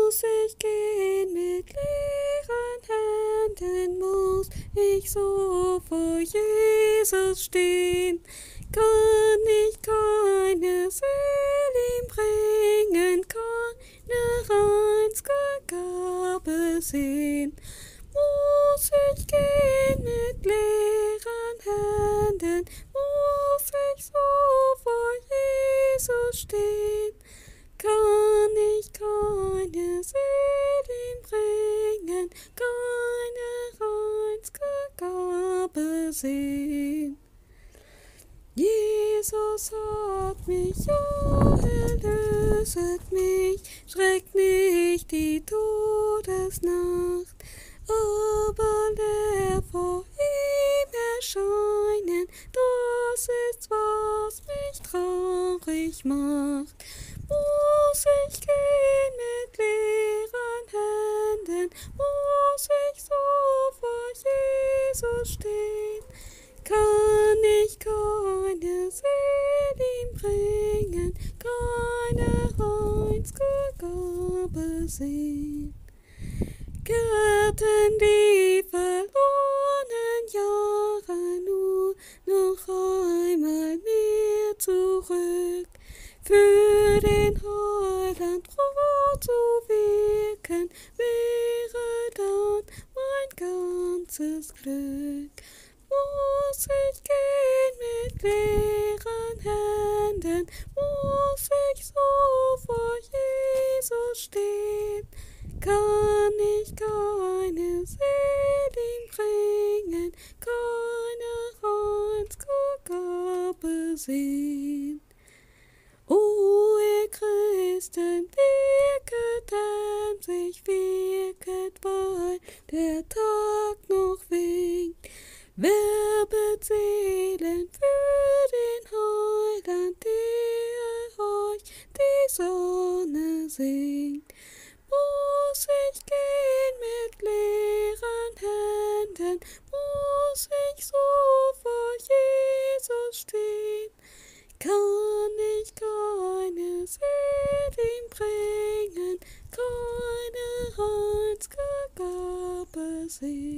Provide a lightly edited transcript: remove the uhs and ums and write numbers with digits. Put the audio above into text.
Muss ich gehen mit leeren Händen, muss ich so vor Jesus stehen, kann ich keine Seele ihm bringen, keine einzige Gabe sehen. Muss ich gehen mit leeren Händen, muss ich so vor Jesus stehen, kann ich keine Seele ihm bringen, keine einzige Gabe sehen. Jesus hat mich, ja, erlöset mich, schreckt nicht die Todesnacht, aber leer vor ihm erscheinen, das ist, was mich traurig macht. Muss ich gehen mit leeren Händen, muss ich so vor Jesus stehen, kann ich keine Seele ihm bringen, keine einzige Gabe sehen. Kehrten die verlorenen Jahre nur noch einmal mir zurück, für den Heiland froh zu wirken, wäre dann mein ganzes Glück. Muss ich gehen mit leeren Händen, muss ich so vor Jesus stehen, kann ich keine Seele ihm bringen, keine einzige Gabe sehen. O ihr Christen, wirket emsig, wirket, weil der Tag noch winkt, werbet Seelen für den Heiland, der euch die Sonne singt. Muss ich gehen mit leeren Händen, muss ich so vor Jesus stehen, kann ich keine Seele ihm bringen, keine einzige Gabe sehen.